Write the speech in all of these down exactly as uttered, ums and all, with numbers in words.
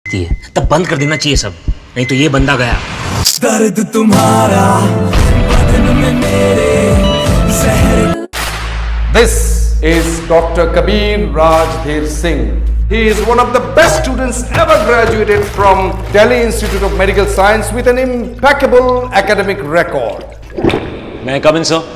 तब बंद कर देना चाहिए सब, नहीं तो ये बंदा गया। दर्द तुम्हारा बदन में मेरे जहर। This is Doctor Kabir Rajbir Singh. He is one of the best students ever graduated from Delhi Institute of Medical Science with an impeccable academic record. May I come in, sir?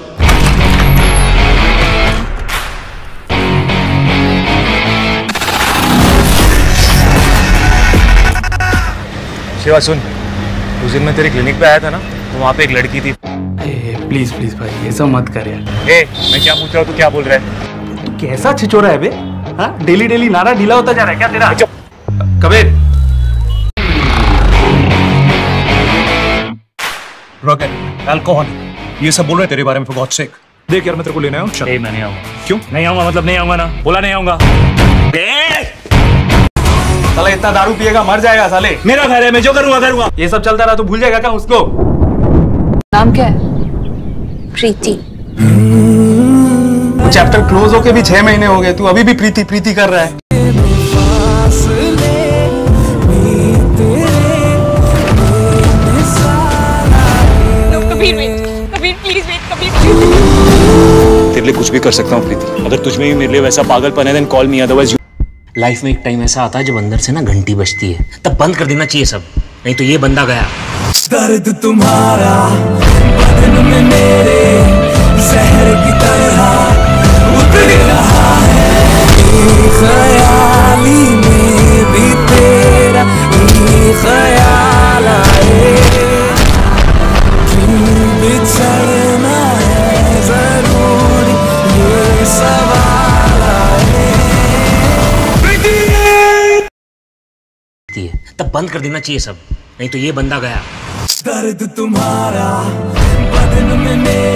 Shiva सुन, उस दिन मैं तेरे clinic पे आया था ना, तो वहाँ पे एक लड़की थी। प्लीज प्लीज भाई ये सब मत कर यार। ए, मैं क्या पूछ रहा हूँ, तू क्या बोल रहा है? तू कैसा छिचोरा है बे? हाँ, डेली डेली नारा ढीला होता जा रहा है क्या तेरा? कबीर, रॉकेट, अल्कोहल, ये सब बोल रहे तेरे बारे में for God's sake। देख यार मैं तेरे को लेने आया हूँ। ए, मैं नहीं आऊँगा। क्यों? नहीं आऊँगा मतलब नहीं आऊँगा ना, बोला नहीं आऊँगा। साला इतना दारू पिएगा मर जाएगा साले। मेरा घर है, मैं जो करूँगा करूँगा। ये सब चलता रहा तो भूल जाएगा क्या उसको? नाम क्या है? प्रीति। चैप्टर क्लोज होके भी छह महीने हो गए, तू अभी भी प्रीति प्रीति कर रहा है। Kabir wait, Kabir please wait, Kabir. तेरे लिए कुछ भी कर सकता हूँ प्रीति। अगर तुझ में भी मेरे लिए वैसा पागलपन है, then call me, otherwise. Life में एक टाइम ऐसा आता है जब अंदर से ना घंटी बजती है, तब बंद कर देना चाहिए सब, नहीं तो ये बंदा गया। दर्द तुम्हारा बदन में मेरे जहर की तरह उतर रहा है। ख्याली में भी तेरा ही ख्याल आए। क्यों बिछड़ना है जरूरी ये सवाल आए। तब बंद कर देना चाहिए सब, नहीं तो ये बंदा गया। दर्द तुम्हारा बदन में मेरे